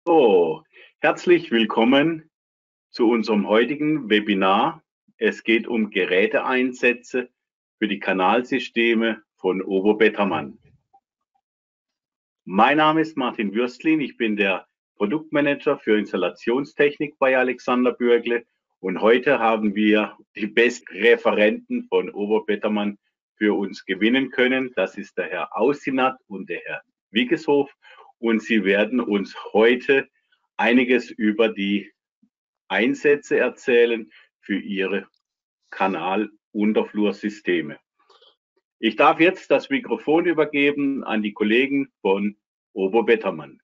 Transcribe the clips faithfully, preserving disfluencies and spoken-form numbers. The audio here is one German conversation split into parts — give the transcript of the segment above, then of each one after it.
So, herzlich willkommen zu unserem heutigen Webinar. Es geht um Geräteeinsätze für die Kanalsysteme von Ober-Bettermann. Mein Name ist Martin Würstlin, ich bin der Produktmanager für Installationstechnik bei Alexander Bürgle und heute haben wir die besten Referenten von Ober-Bettermann für uns gewinnen können. Das ist der Herr Austinat und der Herr Wiggeshof und sie werden uns heute einiges über die Einsätze erzählen für ihre Kanalunterflursysteme. Ich darf jetzt das Mikrofon übergeben an die Kollegen von Ober-Bettermann.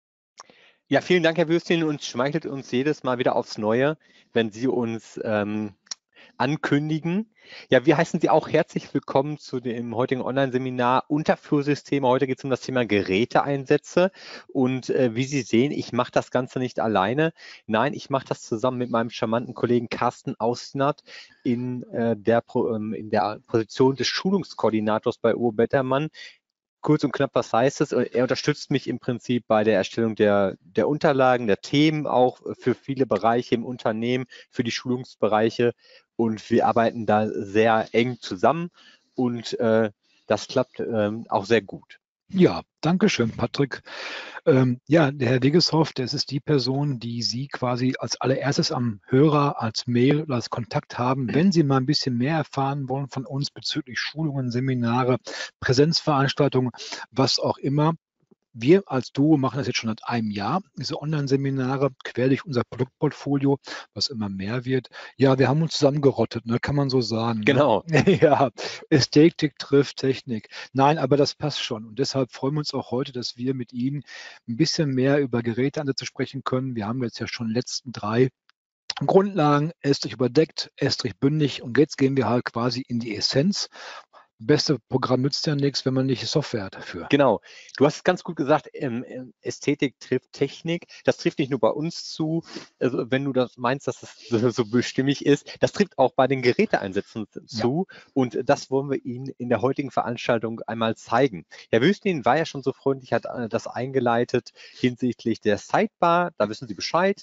Ja, vielen Dank, Herr Würstlin, und schmeichelt uns jedes Mal wieder aufs Neue, wenn Sie uns ähm, ankündigen. Ja, wir heißen Sie auch herzlich willkommen zu dem heutigen Online-Seminar Unterflursysteme. Heute geht es um das Thema Geräteeinsätze und äh, wie Sie sehen, ich mache das Ganze nicht alleine. Nein, ich mache das zusammen mit meinem charmanten Kollegen Carsten Austinat in, äh, der, ähm, in der Position des Schulungskoordinators bei Ober-Bettermann. Kurz und knapp, was heißt es? Er unterstützt mich im Prinzip bei der Erstellung der, der Unterlagen, der Themen, auch für viele Bereiche im Unternehmen, für die Schulungsbereiche. Und wir arbeiten da sehr eng zusammen und äh, das klappt ähm, auch sehr gut. Ja, danke schön, Patrick. Ähm, ja, der Herr Wiggeshoff, das ist die Person, die Sie quasi als allererstes am Hörer, als Mail oder als Kontakt haben, wenn Sie mal ein bisschen mehr erfahren wollen von uns bezüglich Schulungen, Seminare, Präsenzveranstaltungen, was auch immer. Wir als Duo machen das jetzt schon seit einem Jahr, diese Online-Seminare, quer durch unser Produktportfolio, was immer mehr wird. Ja, wir haben uns zusammengerottet, ne, kann man so sagen. Genau. Ne? Ja, Ästhetik trifft Technik. Nein, aber das passt schon. Und deshalb freuen wir uns auch heute, dass wir mit Ihnen ein bisschen mehr über Geräteansätze sprechen können. Wir haben jetzt ja schon die letzten drei Grundlagen, Estrich überdeckt, Estrich bündig, und jetzt gehen wir halt quasi in die Essenz. Beste Programm nützt ja nichts, wenn man nicht Software hat dafür. Genau. Du hast es ganz gut gesagt, ähm, Ästhetik trifft Technik. Das trifft nicht nur bei uns zu, also wenn du das meinst, dass es so, so bestimmig ist. Das trifft auch bei den Geräteeinsätzen zu. Ja. Und das wollen wir Ihnen in der heutigen Veranstaltung einmal zeigen. Herr Würstlin war ja schon so freundlich, hat das eingeleitet hinsichtlich der Sidebar. Da wissen Sie Bescheid.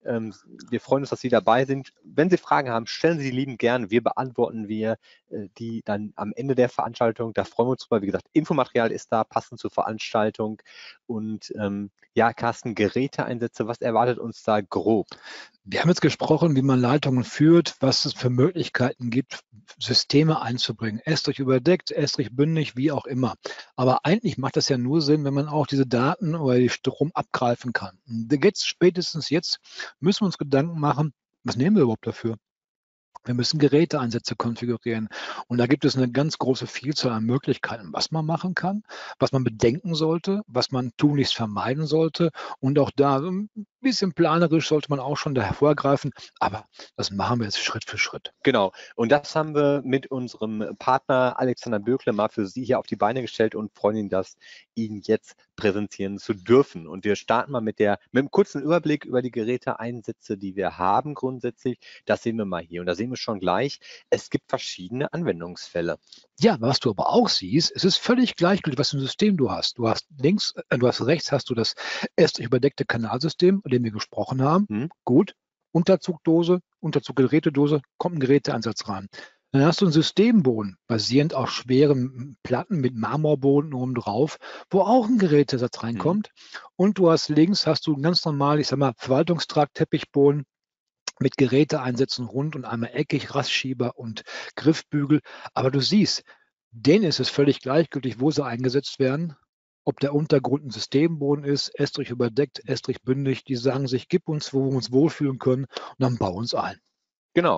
Wir freuen uns, dass Sie dabei sind. Wenn Sie Fragen haben, stellen Sie die lieben gern. Wir beantworten wir die dann am Ende der Veranstaltung. Da freuen wir uns drüber. Wie gesagt, Infomaterial ist da, passend zur Veranstaltung. Und ähm, ja, Carsten, Geräteeinsätze, was erwartet uns da grob? Wir haben jetzt gesprochen, wie man Leitungen führt, was es für Möglichkeiten gibt, Systeme einzubringen. Estrich überdeckt, Estrich bündig, wie auch immer. Aber eigentlich macht das ja nur Sinn, wenn man auch diese Daten oder die Strom abgreifen kann. Jetzt, spätestens jetzt, müssen wir uns Gedanken machen, was nehmen wir überhaupt dafür? Wir müssen Geräteeinsätze konfigurieren. Und da gibt es eine ganz große Vielzahl an Möglichkeiten, was man machen kann, was man bedenken sollte, was man tunlichst vermeiden sollte. Und auch da ein bisschen planerisch sollte man auch schon da hervorgreifen. Aber das machen wir jetzt Schritt für Schritt. Genau. Und das haben wir mit unserem Partner Alexander Bürgle mal für Sie hier auf die Beine gestellt und freuen uns, das Ihnen jetzt präsentieren zu dürfen. Und wir starten mal mit, der, mit einem kurzen Überblick über die Geräteeinsätze, die wir haben grundsätzlich. Das sehen wir mal hier. Und da sehen wir schon gleich, es gibt verschiedene Anwendungsfälle. Ja, was du aber auch siehst, es ist völlig gleichgültig, was für ein System du hast. Du hast links, äh, du hast rechts hast du das Estrich überdeckte Kanalsystem, über dem wir gesprochen haben. Hm. Gut. Unterzugdose, Unterzuggerätedose, kommt ein Geräteeinsatz rein. Dann hast du einen Systemboden, basierend auf schweren Platten mit Marmorboden oben drauf, wo auch ein Gerätesatz reinkommt. Mhm. Und du hast links, hast du einen ganz normal, ich sag mal, Verwaltungstrakt, Teppichboden mit Geräteeinsätzen rund und einmal eckig, Rastschieber und Griffbügel. Aber du siehst, denen ist es völlig gleichgültig, wo sie eingesetzt werden. Ob der Untergrund ein Systemboden ist, Estrich überdeckt, Estrich bündig, die sagen sich, gib uns, wo wir uns wohlfühlen können, und dann bau uns ein. Genau.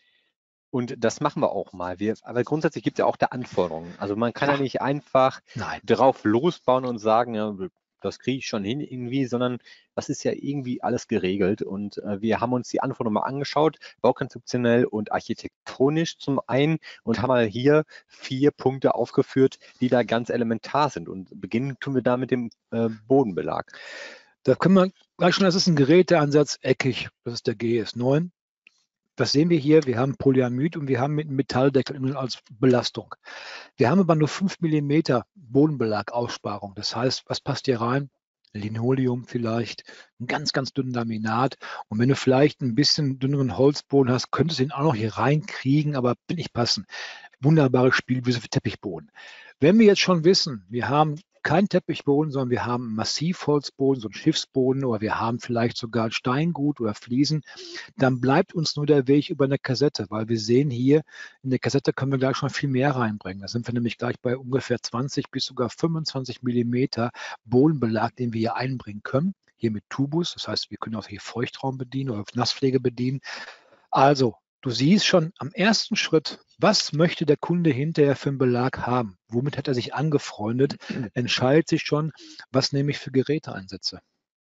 Und das machen wir auch mal. Wir, aber grundsätzlich gibt es ja auch da Anforderungen. Also man kann ja, ja nicht einfach Nein. drauf losbauen und sagen, ja, das kriege ich schon hin irgendwie, sondern das ist ja irgendwie alles geregelt. Und äh, wir haben uns die Anforderungen mal angeschaut, baukonzeptionell und architektonisch zum einen, und haben mal hier vier Punkte aufgeführt, die da ganz elementar sind. Und beginnen tun wir da mit dem äh, Bodenbelag. Da können wir gleich schon, das ist ein Geräteansatz, eckig, das ist der G S neun. Was sehen wir hier? Wir haben Polyamid und wir haben mit einem Metalldeckel als Belastung. Wir haben aber nur fünf Millimeter Bodenbelag Aussparung. Das heißt, was passt hier rein? Linoleum vielleicht, ein ganz, ganz dünnen Laminat. Und wenn du vielleicht ein bisschen dünneren Holzboden hast, könntest du ihn auch noch hier reinkriegen, aber will nicht passen. Wunderbare Spielwiese für Teppichboden. Wenn wir jetzt schon wissen, wir haben keinen Teppichboden, sondern wir haben einen Massivholzboden, so einen Schiffsboden, oder wir haben vielleicht sogar Steingut oder Fliesen, dann bleibt uns nur der Weg über eine Kassette, weil wir sehen hier, in der Kassette können wir gleich schon viel mehr reinbringen. Da sind wir nämlich gleich bei ungefähr zwanzig bis sogar fünfundzwanzig Millimeter Bodenbelag, den wir hier einbringen können. Hier mit Tubus, das heißt, wir können auch hier Feuchtraum bedienen oder Nasspflege bedienen. Also, du siehst schon am ersten Schritt, was möchte der Kunde hinterher für einen Belag haben? Womit hat er sich angefreundet? Entscheidet sich schon, was nehme ich für Geräte einsetze.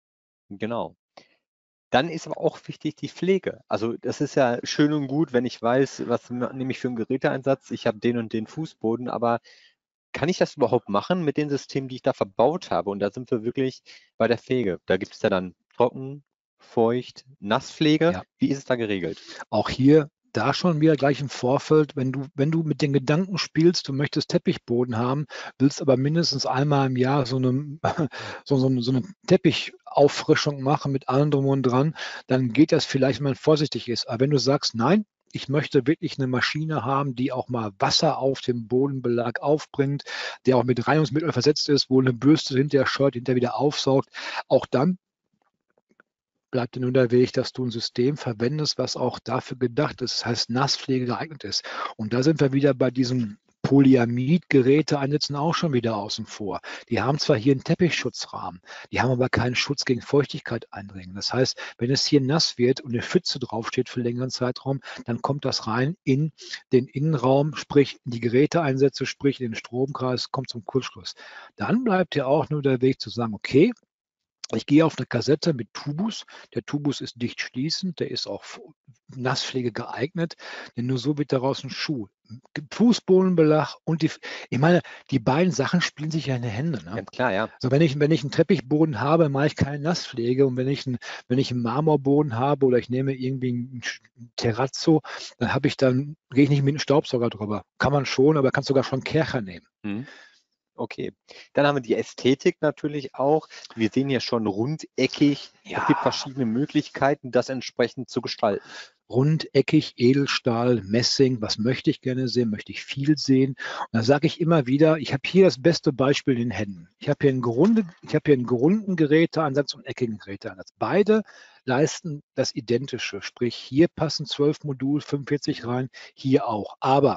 Genau. Dann ist aber auch wichtig die Pflege. Also das ist ja schön und gut, wenn ich weiß, was nehme ich für einen Geräteeinsatz. Ich habe den und den Fußboden, aber kann ich das überhaupt machen mit den Systemen, die ich da verbaut habe? Und da sind wir wirklich bei der Pflege. Da gibt es ja dann Trocken, Feucht, Nasspflege. Ja. Wie ist es da geregelt? Auch hier, da schon wieder gleich im Vorfeld, wenn du, wenn du mit den Gedanken spielst, du möchtest Teppichboden haben, willst aber mindestens einmal im Jahr so eine, so, so, so eine Teppichauffrischung machen mit allem drum und dran, dann geht das vielleicht, wenn man vorsichtig ist. Aber wenn du sagst, nein, ich möchte wirklich eine Maschine haben, die auch mal Wasser auf dem Bodenbelag aufbringt, der auch mit Reinigungsmittel versetzt ist, wo eine Bürste hinterher scheut, hinterher wieder aufsaugt, auch dann bleibt dir nur der Weg, dass du ein System verwendest, was auch dafür gedacht ist, das heißt Nasspflege geeignet ist. Und da sind wir wieder bei diesem Polyamid-Geräte einsetzen auch schon wieder außen vor. Die haben zwar hier einen Teppichschutzrahmen, die haben aber keinen Schutz gegen Feuchtigkeit eindringen. Das heißt, wenn es hier nass wird und eine Pfütze draufsteht für längeren Zeitraum, dann kommt das rein in den Innenraum, sprich in die Geräteeinsätze, sprich in den Stromkreis, kommt zum Kurzschluss. Dann bleibt dir auch nur der Weg zu sagen, okay, ich gehe auf eine Kassette mit Tubus. Der Tubus ist dicht schließend, der ist auch Nasspflege geeignet, denn nur so wird daraus ein Schuh. Fußbodenbelag und die, ich meine, die beiden Sachen spielen sich ja in die Hände. Ne? Ganz klar, ja. Also wenn ich, wenn ich einen Teppichboden habe, mache ich keine Nasspflege, und wenn ich, einen, wenn ich einen Marmorboden habe oder ich nehme irgendwie einen Terrazzo, dann habe ich dann, gehe ich nicht mit einem Staubsauger drüber. Kann man schon, aber kannst sogar schon einen Kercher nehmen. Hm. Okay, dann haben wir die Ästhetik natürlich auch. Wir sehen hier schon rundeckig. Ja. Es gibt verschiedene Möglichkeiten, das entsprechend zu gestalten. Rundeckig, Edelstahl, Messing, was möchte ich gerne sehen? Möchte ich viel sehen? Und da sage ich immer wieder, ich habe hier das beste Beispiel in den Händen. Ich habe hier einen Grunde, ich habe hier einen runden Geräteeinsatz und eckigen Geräteeinsatz. Beide leisten das Identische, sprich hier passen zwölf Modul fünfundvierzig rein, hier auch. Aber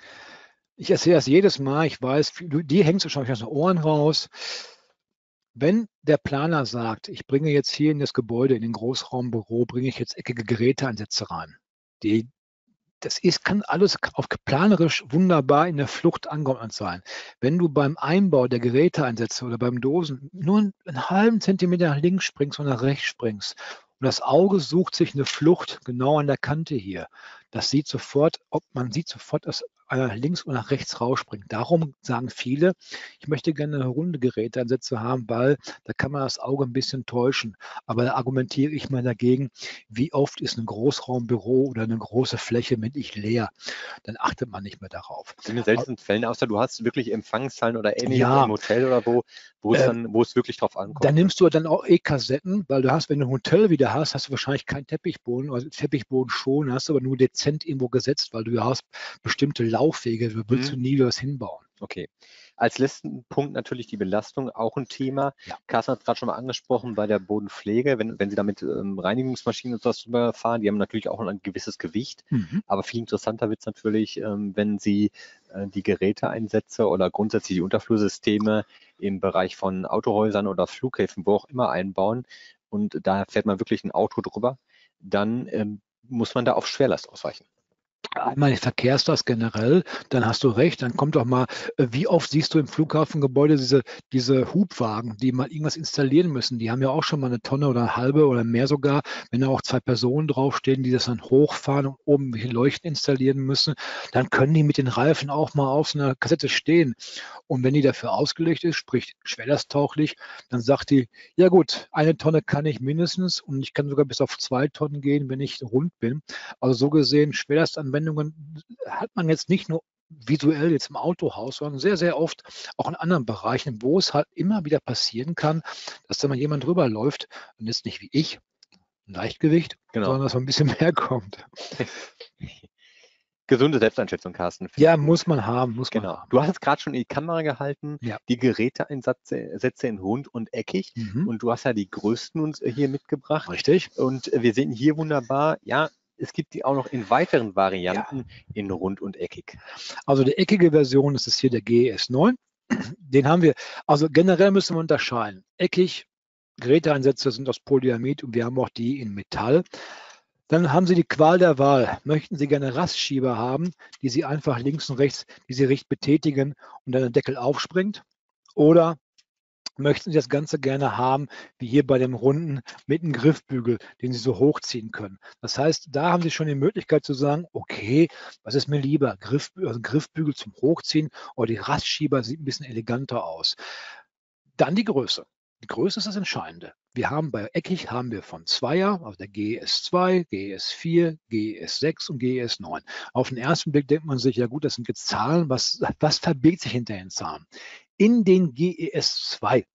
ich erzähle das jedes Mal, ich weiß, die hängt es wahrscheinlich aus den Ohren raus. Wenn der Planer sagt, ich bringe jetzt hier in das Gebäude, in den Großraumbüro, bringe ich jetzt eckige Geräteeinsätze rein. Die, das ist, kann alles auf planerisch wunderbar in der Flucht angeordnet sein. Wenn du beim Einbau der Geräteeinsätze oder beim Dosen nur einen halben Zentimeter nach links springst und nach rechts springst und das Auge sucht sich eine Flucht genau an der Kante hier, das sieht sofort, ob man sieht sofort, dass einer links und nach rechts rausspringt. Darum sagen viele, ich möchte gerne runde Geräteeinsätze haben, weil da kann man das Auge ein bisschen täuschen. Aber da argumentiere ich mal dagegen, wie oft ist ein Großraumbüro oder eine große Fläche mittig leer? Dann achtet man nicht mehr darauf. In den seltensten Fällen, außer du hast wirklich Empfangshallen oder ähnliches Ja. im Hotel oder wo, wo es Äh, dann, wo es wirklich drauf ankommt. Da nimmst du dann auch eh Kassetten, weil du hast, wenn du ein Hotel wieder hast, hast du wahrscheinlich keinen Teppichboden, also Teppichboden schon, hast du aber nur dezent irgendwo gesetzt, weil du hast bestimmte Laufwege, du willst Mhm. du nie was hinbauen. Okay. Als letzten Punkt natürlich die Belastung, auch ein Thema. Ja. Carsten hat es gerade schon mal angesprochen bei der Bodenpflege, wenn, wenn Sie damit ähm, Reinigungsmaschinen und sowas drüber fahren, die haben natürlich auch ein gewisses Gewicht. Mhm. Aber viel interessanter wird es natürlich, ähm, wenn Sie äh, die Geräteeinsätze oder grundsätzlich die Unterflursysteme im Bereich von Autohäusern oder Flughäfen, wo auch immer, einbauen. Und da fährt man wirklich ein Auto drüber, dann ähm, muss man da auf Schwerlast ausweichen. Einmal die Verkehrslast generell, dann hast du recht, dann kommt doch mal, äh, wie oft siehst du im Flughafengebäude diese, diese Hubwagen, die mal irgendwas installieren müssen, die haben ja auch schon mal eine Tonne oder eine halbe oder mehr sogar, wenn da auch zwei Personen draufstehen, die das dann hochfahren und oben welche Leuchten installieren müssen, dann können die mit den Reifen auch mal auf so einer Kassette stehen. Und wenn die dafür ausgelegt ist, sprich schwerlasttauglich, dann sagt die, ja gut, eine Tonne kann ich mindestens und ich kann sogar bis auf zwei Tonnen gehen, wenn ich rund bin. Also so gesehen, Schwerlastanwendungen hat man jetzt nicht nur visuell jetzt im Autohaus, sondern sehr, sehr oft auch in anderen Bereichen, wo es halt immer wieder passieren kann, dass da mal jemand drüber läuft und jetzt nicht wie ich, ein Leichtgewicht, Genau. sondern dass man ein bisschen mehr kommt. Gesunde Selbsteinschätzung, Carsten. Ja, muss man haben, muss man Genau. haben. Du hast es gerade schon in die Kamera gehalten, Ja. die Geräteeinsätze Sätze in rund und eckig. Mhm. Und du hast ja die größten uns hier mitgebracht. Richtig. Und wir sehen hier wunderbar, ja, es gibt die auch noch in weiteren Varianten ja. in rund und eckig. Also die eckige Version, das ist hier der G E S neun. Den haben wir, also generell müssen wir unterscheiden. Eckig, Geräteeinsätze sind aus Polyamid und wir haben auch die in Metall. Dann haben Sie die Qual der Wahl. Möchten Sie gerne Rastschieber haben, die Sie einfach links und rechts, die Sie richtig betätigen und dann der Deckel aufspringt? Oder möchten Sie das Ganze gerne haben, wie hier bei dem Runden, mit einem Griffbügel, den Sie so hochziehen können? Das heißt, da haben Sie schon die Möglichkeit zu sagen, okay, was ist mir lieber? Griff, also Griffbügel zum Hochziehen oder die Rastschieber sieht ein bisschen eleganter aus. Dann die Größe. Die Größe ist das Entscheidende. Wir haben bei eckig haben wir von Zweier, also der G E S zwei, G E S vier, G E S sechs und G E S neun. Auf den ersten Blick denkt man sich, ja gut, das sind jetzt Zahlen, was, was verbirgt sich hinter den Zahlen? In den G E S zwei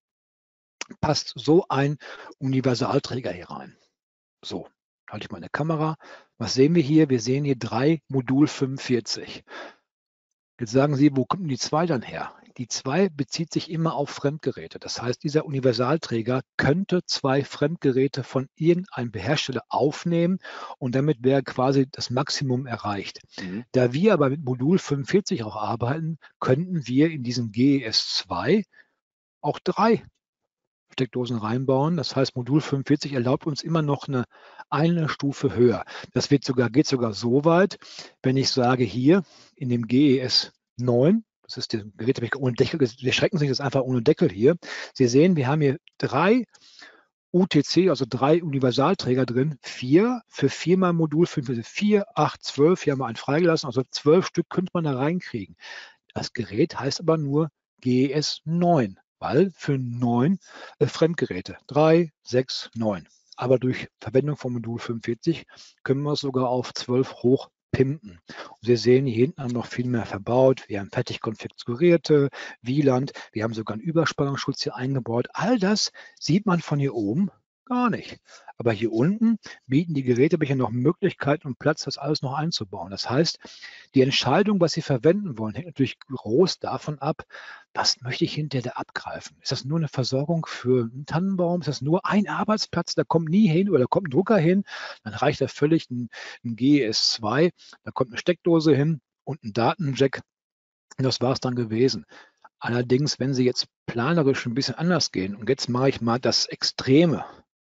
passt so ein Universalträger hier rein. So, halte ich meine Kamera. Was sehen wir hier? Wir sehen hier drei Modul fünfundvierzig. Jetzt sagen Sie, wo kommt denn die zwei dann her? Die zwei bezieht sich immer auf Fremdgeräte. Das heißt, dieser Universalträger könnte zwei Fremdgeräte von irgendeinem Hersteller aufnehmen und damit wäre quasi das Maximum erreicht. Mhm. Da wir aber mit Modul fünfundvierzig auch arbeiten, könnten wir in diesen G E S zwei auch drei Steckdosen reinbauen. Das heißt, Modul fünfundvierzig erlaubt uns immer noch eine, eine Stufe höher. Das wird sogar, geht sogar so weit, wenn ich sage, hier in dem G E S neun, das ist das Gerät ohne Deckel, wir schrecken sich das einfach ohne Deckel hier. Sie sehen, wir haben hier drei U T C, also drei Universalträger drin, vier für viermal Modul fünfundvierzig, vier, acht, zwölf, hier haben wir einen freigelassen, also zwölf Stück könnte man da reinkriegen. Das Gerät heißt aber nur G E S neun. Weil für neun äh, Fremdgeräte, drei, sechs, neun. Aber durch Verwendung von Modul fünfundvierzig können wir es sogar auf zwölf hoch pimpen. Und Sie sehen, hier hinten haben wir noch viel mehr verbaut. Wir haben fertig konfigurierte W L A N, wir haben sogar einen Überspannungsschutz hier eingebaut. All das sieht man von hier oben gar nicht. Aber hier unten bieten die Gerätebecher noch Möglichkeiten und Platz, das alles noch einzubauen. Das heißt, die Entscheidung, was Sie verwenden wollen, hängt natürlich groß davon ab, was möchte ich hinterher abgreifen? Ist das nur eine Versorgung für einen Tannenbaum? Ist das nur ein Arbeitsplatz? Da kommt nie hin oder da kommt ein Drucker hin. Dann reicht da völlig ein, ein G E S zwei. Da kommt eine Steckdose hin und ein Datenjack. Und das war es dann gewesen. Allerdings, wenn Sie jetzt planerisch ein bisschen anders gehen, und jetzt mache ich mal das Extreme.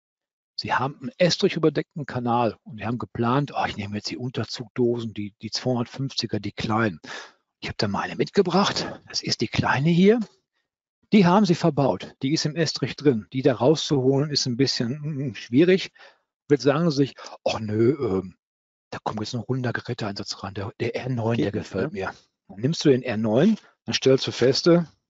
Sie haben einen Estrich überdeckten Kanal und wir haben geplant, oh, ich nehme jetzt die Unterzugdosen, die, die zweihundertfünfziger, die kleinen. Ich habe da mal eine mitgebracht. Das ist die kleine hier. Die haben sie verbaut. Die ist im Estrich drin. Die da rauszuholen ist ein bisschen mm, schwierig. Jetzt sagen sie sich, ach nö, äh, da kommt jetzt ein runder Geräteeinsatz ran. Der, der R neun, der gefällt mir. Dann nimmst du den R neun, dann stellst du fest,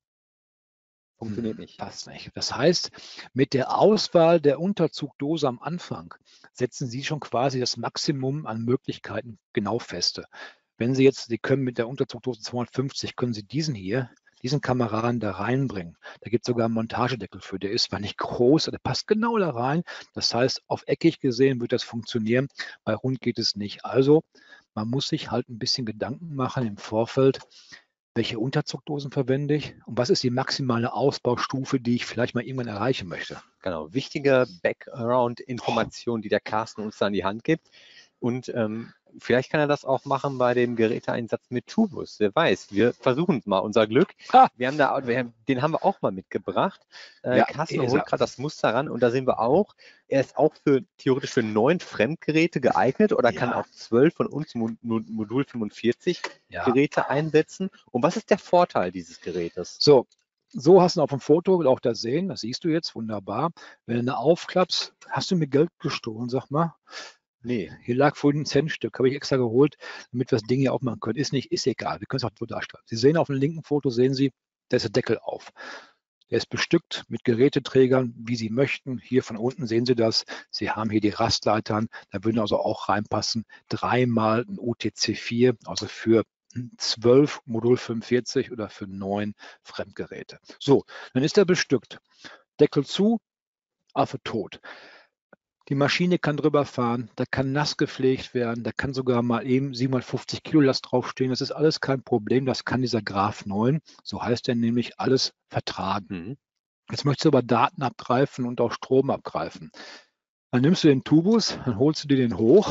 funktioniert nicht. Passt nicht. Das heißt, mit der Auswahl der Unterzugdose am Anfang setzen Sie schon quasi das Maximum an Möglichkeiten genau fest. Wenn Sie jetzt, Sie können mit der Unterzugdose zweihundertfünfzig, können Sie diesen hier, diesen Kameraden da reinbringen. Da gibt es sogar einen Montagedeckel für. Der ist zwar nicht groß, der passt genau da rein. Das heißt, auf eckig gesehen wird das funktionieren, bei rund geht es nicht. Also, man muss sich halt ein bisschen Gedanken machen im Vorfeld, welche Unterzugdosen verwende ich und was ist die maximale Ausbaustufe, die ich vielleicht mal irgendwann erreichen möchte. Genau, wichtige Background-Informationen, die der Carsten uns da an die Hand gibt. Und ähm, vielleicht kann er das auch machen bei dem Geräteeinsatz mit Tubus. Wer weiß, wir versuchen mal unser Glück. Ah. Wir haben da, wir haben, den haben wir auch mal mitgebracht. Äh, ja, Carsten holt gerade das Muster ran und da sehen wir auch, er ist auch für theoretisch für neun Fremdgeräte geeignet oder ja. kann auch zwölf von uns Modul fünfundvierzig ja. Geräte einsetzen. Und was ist der Vorteil dieses Gerätes? So. So hast du auf dem Foto auch das sehen, das siehst du jetzt, wunderbar. Wenn du eine aufklappst, hast du mir Geld gestohlen, sag mal. Nee, hier lag vorhin ein Centstück, habe ich extra geholt, damit wir das Ding hier aufmachen können. Ist nicht, ist egal, wir können es auch so darstellen. Sie sehen auf dem linken Foto, sehen Sie, da ist der Deckel auf. Der ist bestückt mit Geräteträgern, wie Sie möchten. Hier von unten sehen Sie das. Sie haben hier die Rastleitern, da würden also auch reinpassen. Dreimal ein U T C vier, also für zwölf Modul fünfundvierzig oder für neun Fremdgeräte. So, dann ist er bestückt. Deckel zu, Affe tot. Die Maschine kann drüber fahren, da kann nass gepflegt werden, da kann sogar mal eben siebenhundertfünfzig Kilo Last draufstehen. Das ist alles kein Problem, das kann dieser Graph neun, so heißt er nämlich, alles vertragen. Mhm. Jetzt möchtest du aber Daten abgreifen und auch Strom abgreifen. Dann nimmst du den Tubus, dann holst du dir den hoch,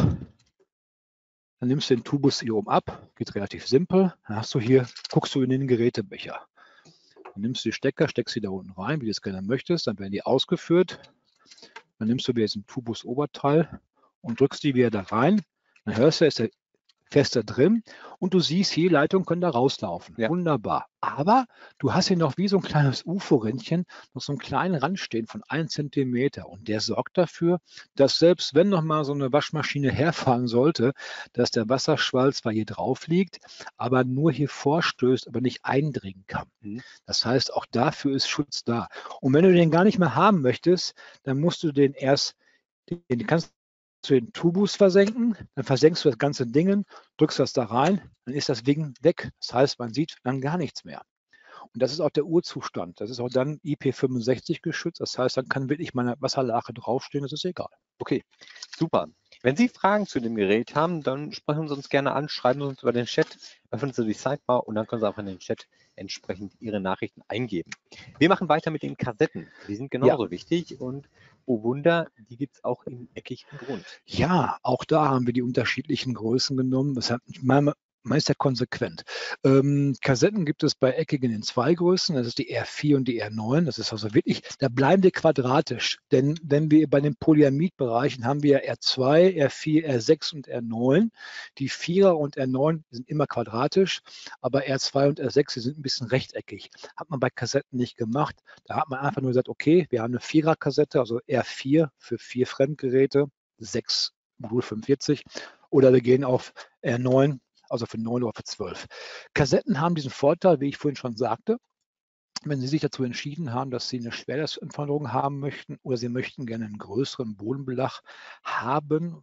dann nimmst du den Tubus hier oben ab, geht relativ simpel. Dann hast du hier, guckst du in den Gerätebecher. Dann nimmst du die Stecker, steckst sie da unten rein, wie du es gerne möchtest, dann werden die ausgeführt. Dann nimmst du wieder diesen Tubus-Oberteil und drückst die wieder da rein. Dann hörst du, ist der fester drin und du siehst, hier Leitungen können da rauslaufen. Ja. Wunderbar. Aber du hast hier noch wie so ein kleines U F O-Rändchen, noch so einen kleinen Rand stehen von einem Zentimeter. Und der sorgt dafür, dass selbst wenn noch mal so eine Waschmaschine herfahren sollte, dass der Wasserschwall zwar hier drauf liegt, aber nur hier vorstößt, aber nicht eindringen kann. Mhm. Das heißt, auch dafür ist Schutz da. Und wenn du den gar nicht mehr haben möchtest, dann musst du den erst, den kannst du den Tubus versenken, dann versenkst du das ganze Ding, drückst das da rein, dann ist das Ding weg. Das heißt, man sieht dann gar nichts mehr. Und das ist auch der Urzustand. Das ist auch dann I P fünfundsechzig geschützt. Das heißt, dann kann wirklich meine Wasserlache draufstehen, das ist egal. Okay, super. Wenn Sie Fragen zu dem Gerät haben, dann sprechen Sie uns gerne an, schreiben Sie uns über den Chat, öffnen Sie die Sidebar und dann können Sie auch in den Chat entsprechend Ihre Nachrichten eingeben. Wir machen weiter mit den Kassetten. Die sind genauso ja. wichtig und oh Wunder, die gibt es auch im eckigen Grund. Ja, auch da haben wir die unterschiedlichen Größen genommen. Das hat manchmal Man ist ja konsequent. Ähm, Kassetten gibt es bei eckigen in zwei Größen, das ist die R vier und die R neun. Das ist also wirklich, da bleiben wir quadratisch. Denn wenn wir bei den Polyamid-Bereichen haben wir R zwei, R vier, R sechs und R neun. Die Vierer und R neun sind immer quadratisch, aber R zwei und R sechs die sind ein bisschen rechteckig. Hat man bei Kassetten nicht gemacht. Da hat man einfach nur gesagt, okay, wir haben eine Vierer-Kassette, also R vier für vier Fremdgeräte, sechs Modul fünfundvierzig. Oder wir gehen auf R neun. Also für neun oder für zwölf. Kassetten haben diesen Vorteil, wie ich vorhin schon sagte, wenn Sie sich dazu entschieden haben, dass Sie eine Schwerlastanforderung haben möchten oder Sie möchten gerne einen größeren Bodenbelag haben,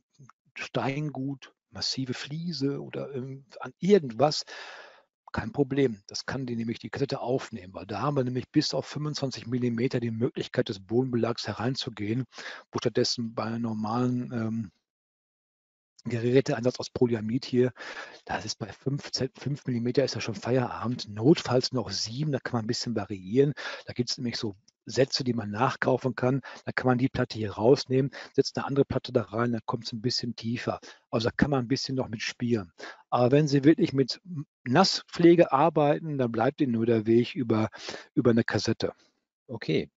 Steingut, massive Fliese oder an irgendwas, kein Problem. Das kann die nämlich die Kassette aufnehmen, weil da haben wir nämlich bis auf fünfundzwanzig Millimeter die Möglichkeit des Bodenbelags hereinzugehen, wo stattdessen bei einer normalen ähm, Geräteeinsatz aus Polyamid hier, das ist bei fünf Millimeter ist ja schon Feierabend, notfalls noch sieben, da kann man ein bisschen variieren. Da gibt es nämlich so Sätze, die man nachkaufen kann. Da kann man die Platte hier rausnehmen, setzt eine andere Platte da rein, dann kommt es ein bisschen tiefer. Also da kann man ein bisschen noch mit spielen. Aber wenn Sie wirklich mit Nasspflege arbeiten, dann bleibt Ihnen nur der Weg über, über eine Kassette. Okay.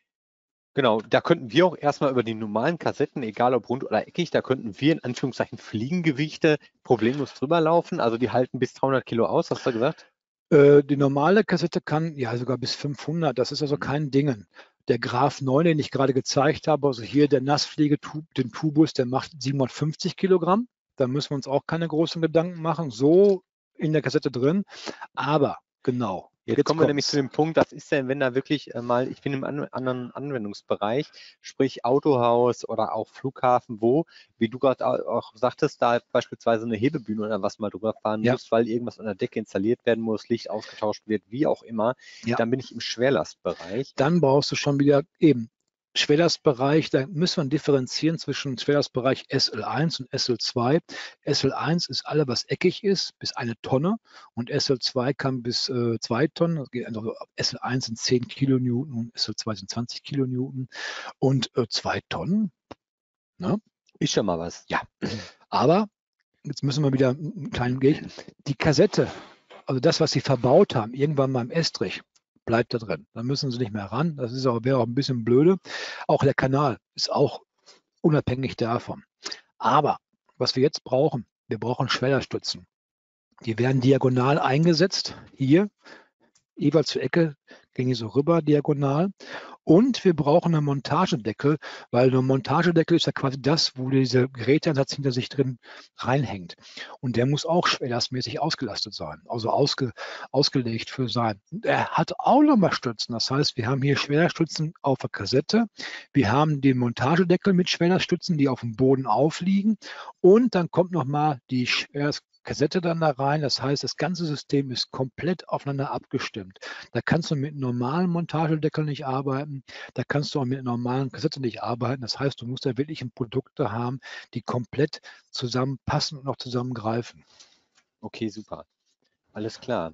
Genau, da könnten wir auch erstmal über die normalen Kassetten, egal ob rund oder eckig, da könnten wir in Anführungszeichen Fliegengewichte problemlos drüber laufen. Also die halten bis dreihundert Kilo aus, hast du gesagt? Äh, die normale Kassette kann ja sogar bis fünfhundert, das ist also kein Ding. Der Graph neun, den ich gerade gezeigt habe, also hier der Nasspflegetub, den Tubus, der macht siebenhundertfünfzig Kilogramm. Da müssen wir uns auch keine großen Gedanken machen, so in der Kassette drin. Aber genau. Jetzt, Jetzt kommen wir nämlich zu dem Punkt, was ist denn, wenn da wirklich äh, mal, ich bin im an, anderen Anwendungsbereich, sprich Autohaus oder auch Flughafen, wo, wie du gerade auch sagtest, da beispielsweise eine Hebebühne oder was mal drüber fahren ja. muss, weil irgendwas an der Decke installiert werden muss, Licht ausgetauscht wird, wie auch immer, ja. dann bin ich im Schwerlastbereich. Dann brauchst du schon wieder eben Schwerlastbereich, da müssen wir differenzieren zwischen Schwerlastbereich S L eins und S L zwei. S L eins ist alles, was eckig ist, bis eine Tonne und S L zwei kann bis äh, zwei Tonnen. Also S L eins sind zehn Kilonewton und S L zwei sind zwanzig Kilonewton und äh, zwei Tonnen. Ne? Ist schon mal was. Ja, aber jetzt müssen wir wieder einen kleinen Geg. Die Kassette, also das, was sie verbaut haben, irgendwann mal im Estrich, bleibt da drin. Dann müssen sie nicht mehr ran. Das ist auch, wäre auch ein bisschen blöde. Auch der Kanal ist auch unabhängig davon. Aber was wir jetzt brauchen, wir brauchen Schwellerstützen. Die werden diagonal eingesetzt. Hier, jeweils zur Ecke, gehen die so rüber diagonal. Und wir brauchen einen Montagedeckel, weil ein Montagedeckel ist ja quasi das, wo dieser Geräteeinsatz hinter sich drin reinhängt. Und der muss auch schwerlastmäßig ausgelastet sein, also ausge, ausgelegt für sein. Und er hat auch nochmal Stützen. Das heißt, wir haben hier Schwerlaststützen auf der Kassette. Wir haben den Montagedeckel mit Schwerlaststützen, die auf dem Boden aufliegen. Und dann kommt nochmal die Schwerlast Kassette dann da rein. Das heißt, das ganze System ist komplett aufeinander abgestimmt. Da kannst du mit einem normalen Montagedeckel nicht arbeiten. Da kannst du auch mit einer normalen Kassette nicht arbeiten. Das heißt, du musst da wirklich Produkte haben, die komplett zusammenpassen und auch zusammengreifen. Okay, super. Alles klar.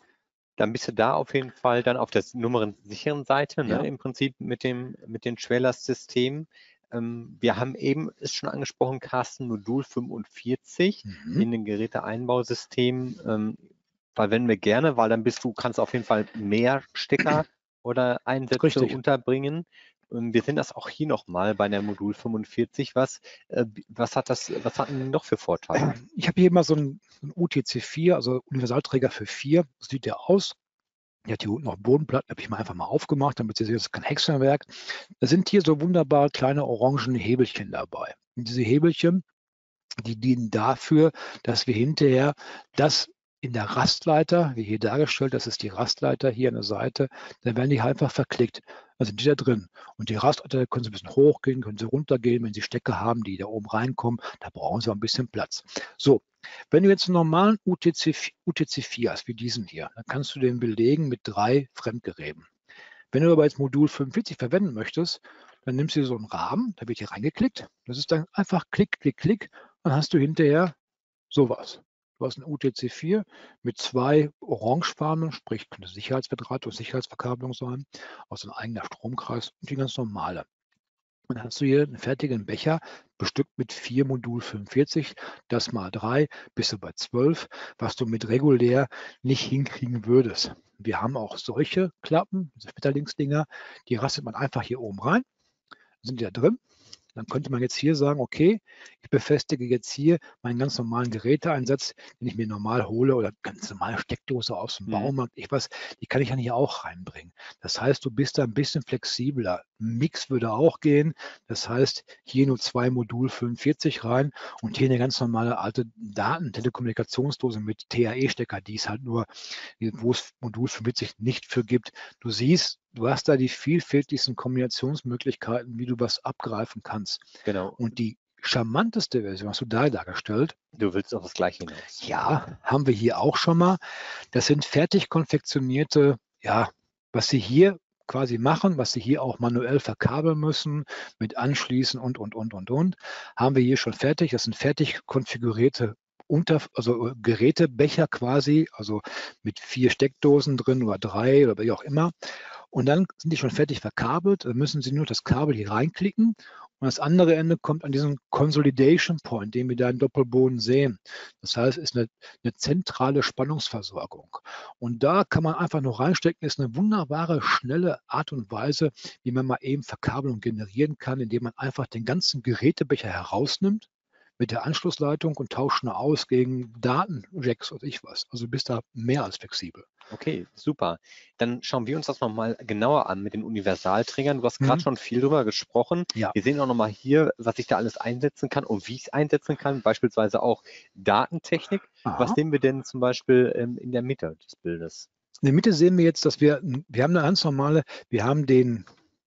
Dann bist du da auf jeden Fall dann auf der nummernsicheren Seite, ne, Ja. im Prinzip mit dem, mit den Schwerlastsystemen. Ähm, wir haben eben, ist schon angesprochen, Carsten, Modul fünfundvierzig Mhm. in den Geräteeinbausystemen. Ähm, verwenden wir gerne, weil dann bist du, kannst auf jeden Fall mehr Stecker oder Einsätze Richtig. unterbringen. Und wir sind das auch hier nochmal bei der Modul fünfundvierzig. Was, äh, was hat das, was hatten die noch für Vorteile? Ich habe hier mal so ein, ein U T C vier, also Universalträger für vier. So sieht der aus. Der hat hier unten noch Bodenplatten, habe ich mal einfach mal aufgemacht, damit Sie sehen, das ist kein Hexenwerk. Da sind hier so wunderbar kleine orangen Hebelchen dabei. Und diese Hebelchen, die dienen dafür, dass wir hinterher das in der Rastleiter, wie hier dargestellt, das ist die Rastleiter hier an der Seite, dann werden die einfach verklickt. Also die da drin. Und die Rastleiter können Sie ein bisschen hochgehen, können Sie runtergehen, wenn Sie Stecker haben, die da oben reinkommen, da brauchen Sie ein bisschen Platz. So, wenn du jetzt einen normalen U T C vier hast, wie diesen hier, dann kannst du den belegen mit drei Fremdgeräten. Wenn du aber jetzt Modul fünfundvierzig verwenden möchtest, dann nimmst du so einen Rahmen, da wird hier reingeklickt. Das ist dann einfach Klick, Klick, Klick. Dann hast du hinterher sowas. Du hast einen U T C vier mit zwei Orangefarben, sprich könnte Sicherheitsverdrahtung, Sicherheitsverkabelung sein, aus einem eigenen Stromkreis und die ganz normale. Und dann hast du hier einen fertigen Becher, bestückt mit vier Modul fünfundvierzig, das mal drei, bist du bei zwölf, was du mit regulär nicht hinkriegen würdest. Wir haben auch solche Klappen, diese Schmetterlingsdinger, die rastet man einfach hier oben rein, sind die da drin. Dann könnte man jetzt hier sagen, okay, ich befestige jetzt hier meinen ganz normalen Geräteeinsatz, den ich mir normal hole oder ganz normale Steckdose aus dem Mhm. Baumarkt, ich weiß, die kann ich dann hier auch reinbringen. Das heißt, du bist da ein bisschen flexibler. Ein Mix würde auch gehen. Das heißt, hier nur zwei Modul fünfundvierzig rein und hier eine ganz normale alte Datentelekommunikationsdose mit T A E-Stecker, die es halt nur, wo es Modul fünfundvierzig nicht für gibt. Du siehst, du hast da die vielfältigsten Kombinationsmöglichkeiten, wie du was abgreifen kannst. Genau. Und die charmanteste Version hast du da dargestellt. Du willst auf das Gleiche hinaus. Ja, haben wir hier auch schon mal. Das sind fertig konfektionierte, ja, was sie hier quasi machen, was sie hier auch manuell verkabeln müssen, mit anschließen und, und, und, und, und, haben wir hier schon fertig. Das sind fertig konfigurierte Unter, also Gerätebecher quasi, also mit vier Steckdosen drin oder drei oder wie auch immer. Und dann sind die schon fertig verkabelt. Dann müssen Sie nur das Kabel hier reinklicken und das andere Ende kommt an diesen Consolidation Point, den wir da im Doppelboden sehen. Das heißt, es ist eine, eine zentrale Spannungsversorgung. Und da kann man einfach nur reinstecken. Ist eine wunderbare, schnelle Art und Weise, wie man mal eben Verkabelung generieren kann, indem man einfach den ganzen Gerätebecher herausnimmt mit der Anschlussleitung und tauscht ihn aus gegen Datenjacks oder ich was. Also du bist da mehr als flexibel. Okay, super. Dann schauen wir uns das nochmal genauer an mit den Universalträgern. Du hast gerade Mhm. schon viel drüber gesprochen. Ja. Wir sehen auch nochmal hier, was ich da alles einsetzen kann und wie ich es einsetzen kann. Beispielsweise auch Datentechnik. Aha. Was sehen wir denn zum Beispiel ähm, in der Mitte des Bildes? In der Mitte sehen wir jetzt, dass wir, wir haben eine ganz normale, wir haben den,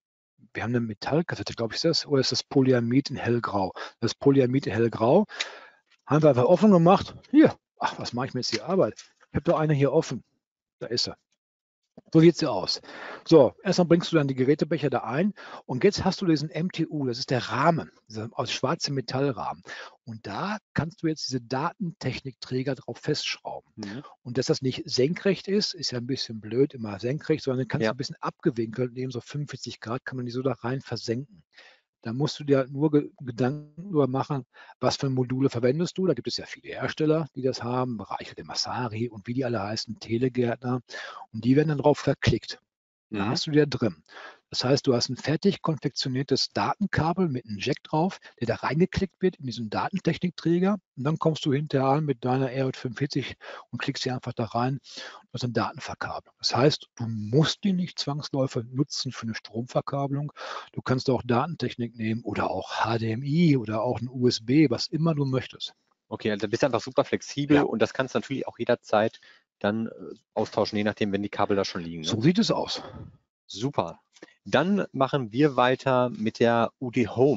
wir haben eine Metallkassette, glaube ich, ist das, oder ist das Polyamid in hellgrau? Das Polyamid in hellgrau haben wir einfach offen gemacht. Hier, ach, was mache ich mir jetzt die Arbeit? Ich habe doch eine hier offen. Da ist er. So sieht sie aus. So, erstmal bringst du dann die Gerätebecher da ein und jetzt hast du diesen M T U, das ist der Rahmen, dieser aus schwarzem Metallrahmen. Und da kannst du jetzt diese Datentechnikträger drauf festschrauben. Mhm. Und dass das nicht senkrecht ist, ist ja ein bisschen blöd, immer senkrecht, sondern kannst Ja. du ein bisschen abgewinkelt, neben so fünfundvierzig Grad kann man die so da rein versenken. Da musst du dir nur ge Gedanken darüber machen, was für Module verwendest du. Da gibt es ja viele Hersteller, die das haben, Bereiche der Masari und wie die alle heißen, Telegärtner. Und die werden dann drauf verklickt. Da Mhm. hast du die da drin. Das heißt, du hast ein fertig konfektioniertes Datenkabel mit einem Jack drauf, der da reingeklickt wird in diesen Datentechnikträger. Und dann kommst du hinterher an mit deiner R J fünfundvierzig und klickst sie einfach da rein. Das ist eine Datenverkabelung. Das heißt, du musst die nicht zwangsläufig nutzen für eine Stromverkabelung. Du kannst auch Datentechnik nehmen oder auch H D M I oder auch ein U S B, was immer du möchtest. Okay, also da bist du einfach super flexibel Ja. und das kannst du natürlich auch jederzeit dann äh, austauschen, je nachdem, wenn die Kabel da schon liegen. Ne? So sieht es aus. Super. Dann machen wir weiter mit der U D Home.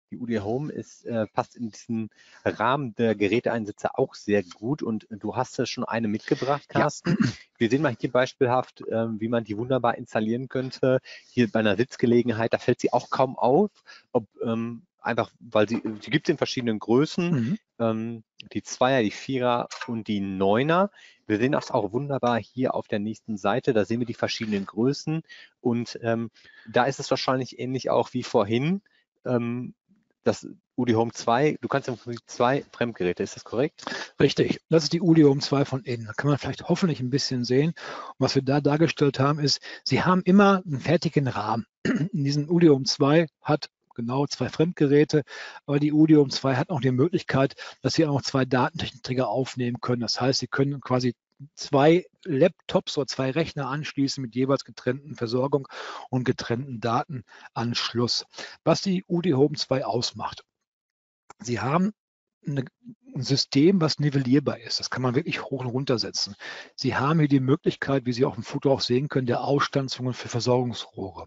Die U D Home ist, äh, passt in diesen Rahmen der Geräteeinsätze auch sehr gut und du hast ja schon eine mitgebracht, Carsten. Ja. Wir sehen mal hier beispielhaft, äh, wie man die wunderbar installieren könnte. Hier bei einer Sitzgelegenheit, da fällt sie auch kaum auf, ob ähm, einfach, weil sie, sie gibt es in verschiedenen Größen, mhm. ähm, die Zweier, die Vierer und die Neuner. Wir sehen das auch wunderbar hier auf der nächsten Seite, da sehen wir die verschiedenen Größen und ähm, da ist es wahrscheinlich ähnlich auch wie vorhin, ähm, das U D Home zwei, du kannst im Prinzip zwei Fremdgeräte, ist das korrekt? Richtig, das ist die U D Home zwei von innen. Da kann man vielleicht hoffentlich ein bisschen sehen. Und was wir da dargestellt haben, ist, sie haben immer einen fertigen Rahmen. In diesem U D Home zwei hat genau zwei Fremdgeräte, aber die U D Home zwei hat auch die Möglichkeit, dass Sie auch zwei Datenträger aufnehmen können. Das heißt, Sie können quasi zwei Laptops oder zwei Rechner anschließen mit jeweils getrennten Versorgung und getrennten Datenanschluss. Was die U D Home zwei ausmacht. Sie haben eine, ein System, was nivellierbar ist. Das kann man wirklich hoch und runter setzen. Sie haben hier die Möglichkeit, wie Sie auf dem Foto auch sehen können, der Ausstanzungen für Versorgungsrohre.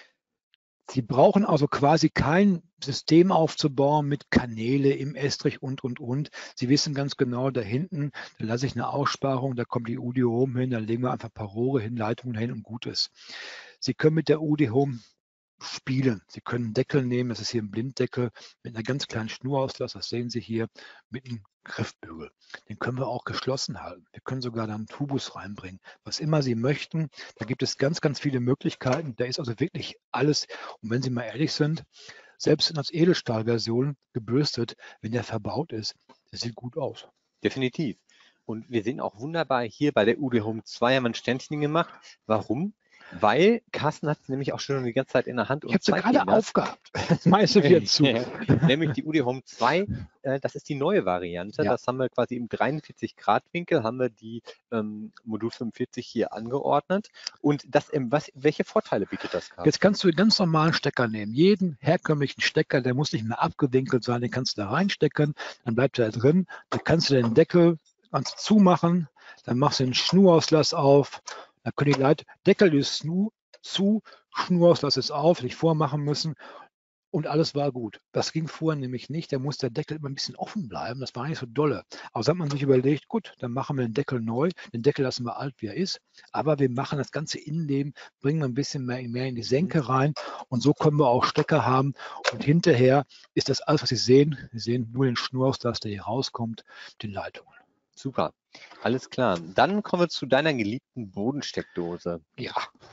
Sie brauchen also quasi kein System aufzubauen mit Kanäle im Estrich und, und, und. Sie wissen ganz genau, da hinten, da lasse ich eine Aussparung, da kommt die U D Home hin, da legen wir einfach ein paar Rohre hin, Leitungen hin und gut ist. Sie können mit der U D Home spielen. Sie können einen Deckel nehmen, das ist hier ein Blinddeckel mit einer ganz kleinen Schnurauslass, das sehen Sie hier, mit einem Griffbügel. Den können wir auch geschlossen halten. Wir können sogar da einen Tubus reinbringen. Was immer Sie möchten, da gibt es ganz, ganz viele Möglichkeiten. Da ist also wirklich alles. Und wenn Sie mal ehrlich sind, selbst in als Edelstahlversion gebürstet, wenn der verbaut ist, das sieht gut aus. Definitiv. Und wir sehen auch wunderbar hier bei der U D Home zwei haben wir ein Sternchen gemacht. Warum? Weil Carsten hat es nämlich auch schon die ganze Zeit in der Hand. Ich habe sie gerade aufgehabt. Das meiste wieder zu. Nämlich die U D Home zwei, äh, das ist die neue Variante. Ja. Das haben wir quasi im dreiundvierzig Grad Winkel, haben wir die ähm, Modul fünfundvierzig hier angeordnet. Und das, ähm, was, welche Vorteile bietet das, Carsten? Jetzt kannst du einen ganz normalen Stecker nehmen. Jeden herkömmlichen Stecker, der muss nicht mehr abgewinkelt sein, den kannst du da reinstecken, dann bleibt er drin. Dann kannst du den Deckel ganz zumachen, dann machst du den Schnurauslass auf. Da können die Leute, Deckel ist zu, Schnurauslass ist auf, nicht vormachen müssen und alles war gut. Das ging vorher nämlich nicht, da muss der Deckel immer ein bisschen offen bleiben, das war nicht so dolle. Aber so hat man sich überlegt, gut, dann machen wir den Deckel neu, den Deckel lassen wir alt, wie er ist, aber wir machen das ganze Innenleben, bringen wir ein bisschen mehr, mehr in die Senke rein und so können wir auch Stecker haben und hinterher ist das alles, was Sie sehen, Sie sehen nur den Schnurauslass, der hier rauskommt, den Leitungen. Super, alles klar. Dann kommen wir zu deiner geliebten Bodensteckdose. Ja.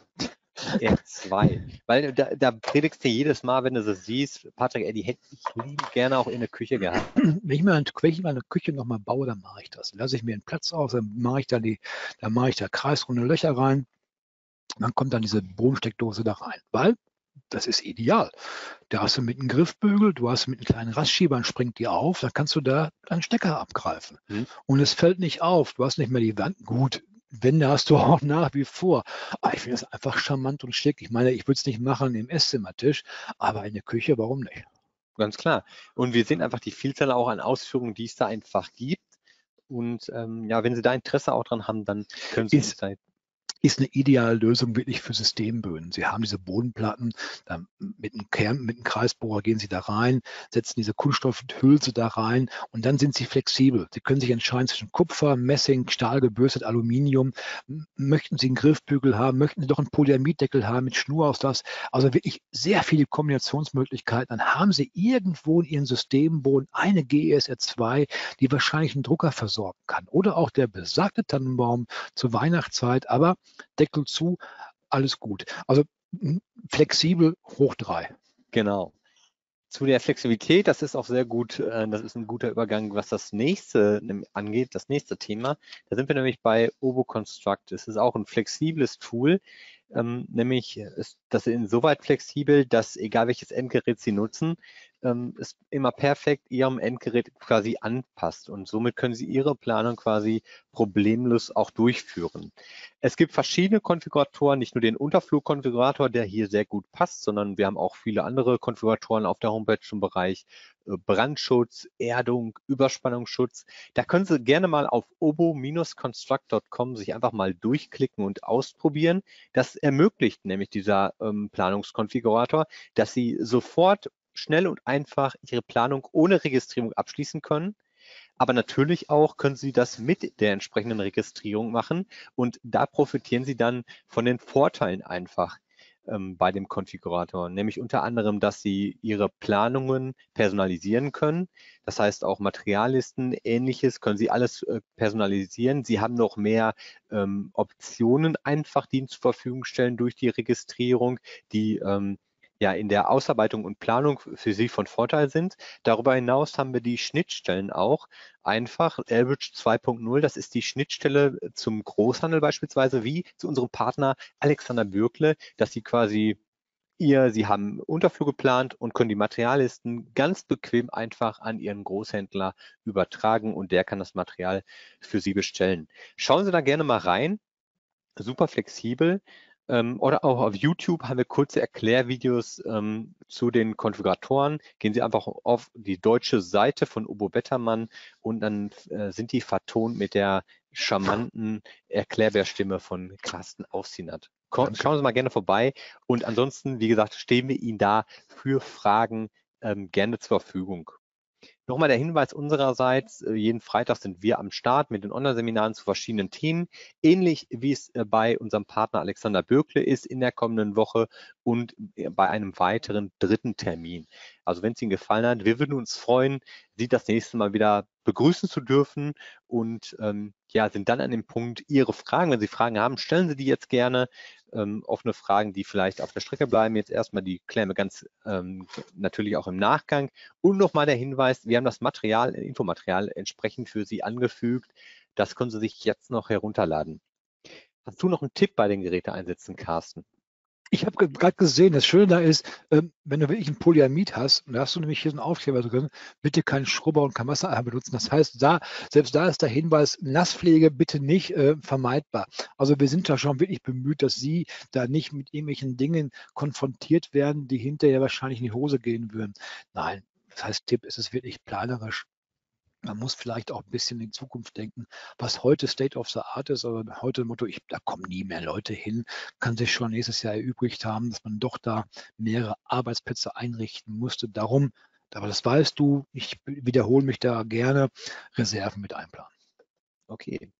R zwei. Weil da, da predigst du jedes Mal, wenn du das siehst, Patrick, ey, die hätte ich lieb gerne auch in der Küche gehabt. Wenn ich mir eine Küche nochmal baue, dann mache ich das. Dann lasse ich mir einen Platz aus, dann mache ich da die, dann mache ich da kreisrunde Löcher rein. Dann kommt dann diese Bodensteckdose da rein. Weil das ist ideal. Da hast du mit einem Griffbügel, du hast mit einem kleinen Rastschieber, dann springt die auf, dann kannst du da einen Stecker abgreifen. Hm. Und es fällt nicht auf, du hast nicht mehr die Wand. Gut, Wände hast du auch nach wie vor. Aber ich finde das einfach charmant und schick. Ich meine, ich würde es nicht machen im Esszimmertisch, aber in der Küche, warum nicht? Ganz klar. Und wir sehen einfach die Vielzahl auch an Ausführungen, die es da einfach gibt. Und ähm, ja, wenn Sie da Interesse auch dran haben, dann können Sie ist, uns ist eine ideale Lösung wirklich für Systemböden. Sie haben diese Bodenplatten, dann mit einem Kern, mit einem Kreisbohrer gehen Sie da rein, setzen diese Kunststoffhülse da rein und dann sind Sie flexibel. Sie können sich entscheiden zwischen Kupfer, Messing, Stahl, gebürstet, Aluminium. Möchten Sie einen Griffbügel haben? Möchten Sie doch einen Polyamiddeckel haben mit Schnurauslass? Also wirklich sehr viele Kombinationsmöglichkeiten. Dann haben Sie irgendwo in Ihren Systemboden eine G E S R zwei, die wahrscheinlich einen Drucker versorgen kann. Oder auch der besagte Tannenbaum zur Weihnachtszeit, aber Deckel zu, alles gut. Also flexibel hoch drei. Genau. Zu der Flexibilität, das ist auch sehr gut, das ist ein guter Übergang, was das nächste angeht, das nächste Thema. Da sind wir nämlich bei OboConstruct. Es ist auch ein flexibles Tool, ähm, nämlich ist das insoweit flexibel, dass egal welches Endgerät Sie nutzen, ähm, es immer perfekt Ihrem Endgerät quasi anpasst und somit können Sie Ihre Planung quasi problemlos auch durchführen. Es gibt verschiedene Konfiguratoren, nicht nur den Unterflurkonfigurator, der hier sehr gut passt, sondern wir haben auch viele andere Konfiguratoren auf der Homepage im Bereich Brandschutz, Erdung, Überspannungsschutz. Da können Sie gerne mal auf obo Construct Punkt com sich einfach mal durchklicken und ausprobieren. Das ermöglicht nämlich dieser ähm, Planungskonfigurator, dass Sie sofort schnell und einfach Ihre Planung ohne Registrierung abschließen können. Aber natürlich auch können Sie das mit der entsprechenden Registrierung machen und da profitieren Sie dann von den Vorteilen einfach ähm, bei dem Konfigurator, nämlich unter anderem, dass Sie Ihre Planungen personalisieren können. Das heißt auch Materiallisten, Ähnliches können Sie alles äh, personalisieren. Sie haben noch mehr ähm, Optionen einfach, die Ihnen zur Verfügung stellen durch die Registrierung, die ähm, ja in der Ausarbeitung und Planung für Sie von Vorteil sind. Darüber hinaus haben wir die Schnittstellen auch. Einfach Elbridge zwei Punkt null, das ist die Schnittstelle zum Großhandel beispielsweise, wie zu unserem Partner Alexander Bürgle, dass Sie quasi ihr, Sie haben Unterflug geplant und können die Materiallisten ganz bequem einfach an Ihren Großhändler übertragen und der kann das Material für Sie bestellen. Schauen Sie da gerne mal rein, super flexibel. Ähm, oder auch auf YouTube haben wir kurze Erklärvideos ähm, zu den Konfiguratoren. Gehen Sie einfach auf die deutsche Seite von Obo Bettermann und dann äh, sind die vertont mit der charmanten Erklärbärstimme von Carsten Aufsienert. Schauen Sie mal gerne vorbei und ansonsten, wie gesagt, stehen wir Ihnen da für Fragen ähm, gerne zur Verfügung. Nochmal der Hinweis unsererseits, jeden Freitag sind wir am Start mit den Online-Seminaren zu verschiedenen Themen, ähnlich wie es bei unserem Partner Alexander Bürgle ist in der kommenden Woche und bei einem weiteren dritten Termin. Also wenn es Ihnen gefallen hat, wir würden uns freuen, Sie das nächste Mal wieder begrüßen zu dürfen und ähm, ja, sind dann an dem Punkt, Ihre Fragen, wenn Sie Fragen haben, stellen Sie die jetzt gerne. Ähm, offene Fragen, die vielleicht auf der Strecke bleiben, jetzt erstmal, die klären wir ganz ähm, natürlich auch im Nachgang. Und nochmal der Hinweis, wir haben das Material, Infomaterial entsprechend für Sie angefügt. Das können Sie sich jetzt noch herunterladen. Hast du noch einen Tipp bei den Geräteeinsätzen, Carsten? Ich habe gerade gesehen, das Schöne da ist, ähm, wenn du wirklich ein Polyamid hast, und da hast du nämlich hier so einen Aufkleber drin, bitte keinen Schrubber und kein Wasser benutzen. Das heißt, da, selbst da ist der Hinweis, Nasspflege bitte nicht äh, vermeidbar. Also wir sind da schon wirklich bemüht, dass Sie da nicht mit irgendwelchen Dingen konfrontiert werden, die hinterher wahrscheinlich in die Hose gehen würden. Nein, das heißt, Tipp ist es wirklich planerisch. Man muss vielleicht auch ein bisschen in die Zukunft denken, was heute State of the Art ist, aber heute Motto, ich, da kommen nie mehr Leute hin, kann sich schon nächstes Jahr erübrigt haben, dass man doch da mehrere Arbeitsplätze einrichten musste. Darum, aber das weißt du, ich wiederhole mich da gerne, Reserven mit einplanen. Okay.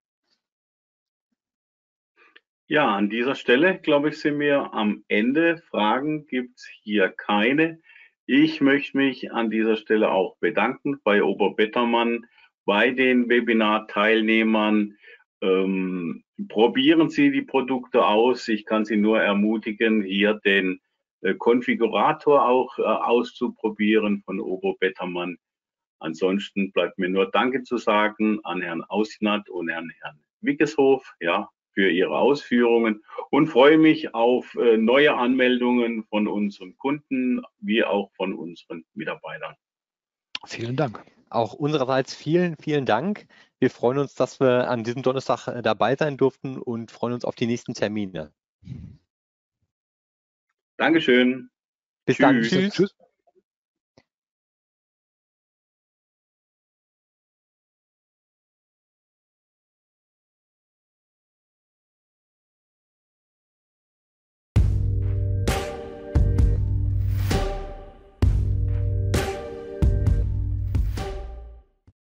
Ja, an dieser Stelle, glaube ich, sind wir am Ende. Fragen gibt es hier keine. Ich möchte mich an dieser Stelle auch bedanken bei Obo Bettermann, bei den Webinar-Teilnehmern. Ähm, probieren Sie die Produkte aus. Ich kann Sie nur ermutigen, hier den äh, Konfigurator auch äh, auszuprobieren von Obo Bettermann. Ansonsten bleibt mir nur Danke zu sagen an Herrn Ausnat und Herrn, Herrn Wiggeshof, ja, für Ihre Ausführungen und freue mich auf äh, neue Anmeldungen von unseren Kunden wie auch von unseren Mitarbeitern. Vielen Dank. Auch unsererseits vielen, vielen Dank. Wir freuen uns, dass wir an diesem Donnerstag äh, dabei sein durften und freuen uns auf die nächsten Termine. Dankeschön. Bis Tschüss. dann. Tschüss. Tschüss.